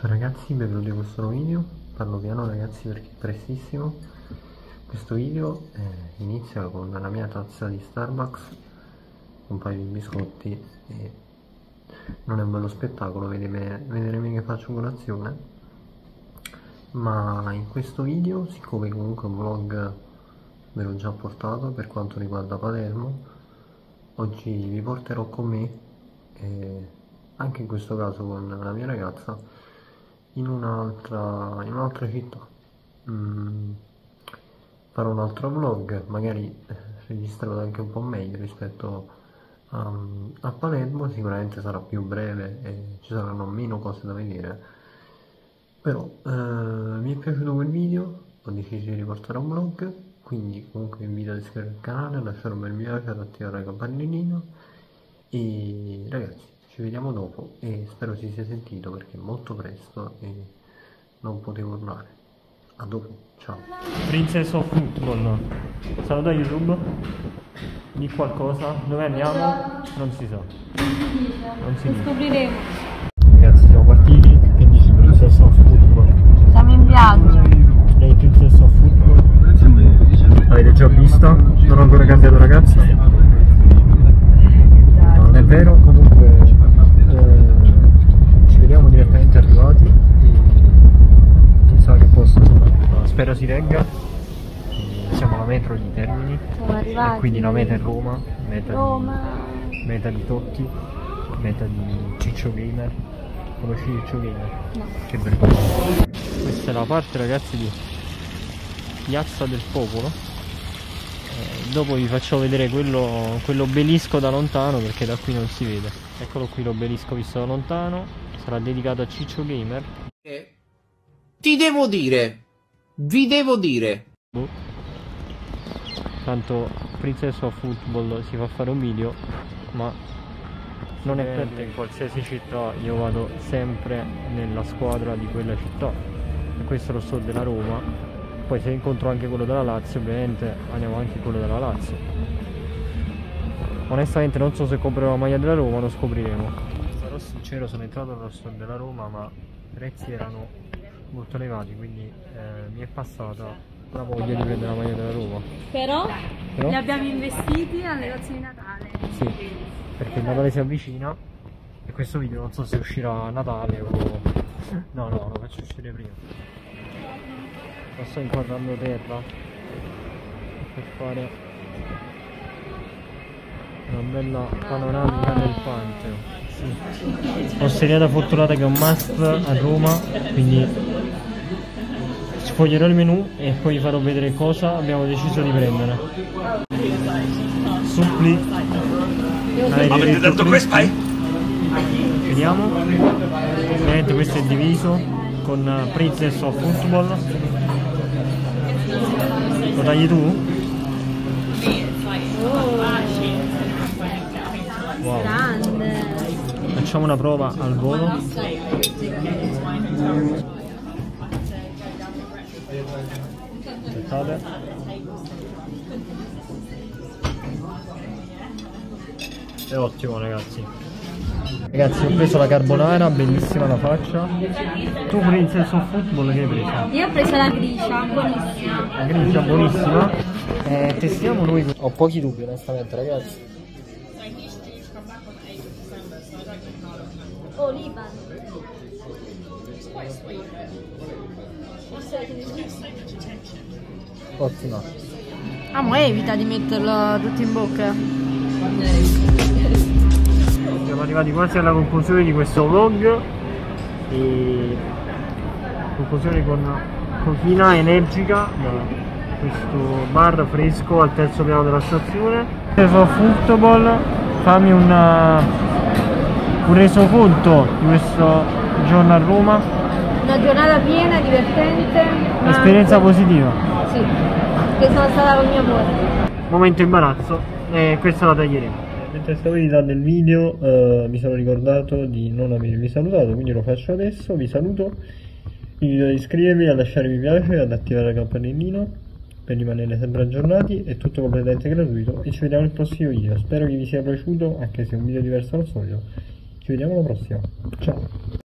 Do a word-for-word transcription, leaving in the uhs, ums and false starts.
Ciao ragazzi, benvenuti in questo nuovo video. Parlo piano ragazzi perché è prestissimo. Questo video eh, inizia con la mia tazza di Starbucks, un paio di biscotti e non è un bello spettacolo vedere me che faccio colazione, ma in questo video, siccome comunque un vlog ve l'ho già portato per quanto riguarda Palermo, oggi vi porterò con me, eh, anche in questo caso con la mia ragazza, in un'altra in un'altra città. Mm, farò un altro vlog, magari eh, registrato anche un po' meglio rispetto a, a Palermo, sicuramente sarà più breve e ci saranno meno cose da vedere, però eh, mi è piaciuto quel video, ho deciso di riportare un vlog, quindi comunque vi invito ad iscrivervi al canale, a lasciare un bel mi piace, ad attivare la campanellina e ragazzi ci vediamo dopo e spero si sia sentito perché è molto presto e non potevo urlare. A dopo, ciao. Princess of Football, saluta YouTube, di qualcosa, dove andiamo? Non si sa. Non si dice. Scopriremo. Ragazzi siamo partiti, che dici Princess of Football? Siamo in viaggio. Lei Princess of Football? L'avete già vista? Non ho ancora cambiato ragazza? Non è vero, comunque eh, ci vediamo direttamente arrivati e chissà che posto sarà. Spero si regga. Siamo alla metro di Termini, Siamo arrivati. e quindi la meta è Roma, meta, Roma. Di, meta di Totti, meta di Ciccio Gamer. Conosci Ciccio Gamer? No. Che vergogna. Questa è la parte ragazzi di Piazza del Popolo. Eh, dopo vi faccio vedere quello, quell'obelisco da lontano perché da qui non si vede. Eccolo qui l'obelisco visto da lontano, sarà dedicato a Ciccio Gamer. Eh, ti devo dire, vi devo dire. Boh. Tanto Princess of Football si fa fare un video, ma non è per te. In qualsiasi città io vado sempre nella squadra di quella città e questo è lo store della Roma. Poi se incontro anche quello della Lazio ovviamente andiamo anche quello della Lazio. Onestamente non so se comprerò la maglia della Roma, lo scopriremo. Sarò sincero, sono entrato nello store della Roma ma i prezzi erano molto elevati, quindi eh, mi è passata la voglia di prendere la maglia della Roma. Però, Però? li abbiamo investiti al negozio di Natale. Sì, perché il Natale si avvicina e questo video non so se uscirà a Natale o... No, no, lo faccio uscire prima. Lo sto inquadrando terra per fare una bella panoramica del Pantheon. Sì. Osteria fortunata che è un must a Roma, quindi sfoglierò il menù e poi vi farò vedere cosa abbiamo deciso di prendere. Suppli. Avete detto questo? Vediamo. Ovviamente questo è diviso con Princess of Football. Lo tagli tu? Wow. Grande. Facciamo una prova al volo. Aspettate. È ottimo ragazzi. Ragazzi ho preso la carbonara, bellissima la faccia. Tu Princess of Football che hai preso? Io ho preso la gricia, buonissima. La grigia buonissima. Eh, testiamo noi. Ho pochi dubbi onestamente ragazzi. Oh, Liban. Ottima. Ah, ma evita di metterlo tutto in bocca. Siamo arrivati quasi alla conclusione di questo vlog e conclusione con cochina energica da questo bar fresco al terzo piano della stazione. Preso Football, fammi una, un resoconto di questo giorno a Roma. Una giornata piena, divertente. Esperienza anche... positiva. Sì, che sono stata con mio amore. Momento imbarazzo e questa la taglieremo. Mentre stavo editando il video eh, mi sono ricordato di non avervi salutato, quindi lo faccio adesso, vi saluto, vi invito ad iscrivervi, a lasciare mi piace e ad attivare la campanellina per rimanere sempre aggiornati, è tutto completamente gratuito e ci vediamo nel prossimo video, spero che vi sia piaciuto anche se è un video diverso dal solito, ci vediamo alla prossima, ciao!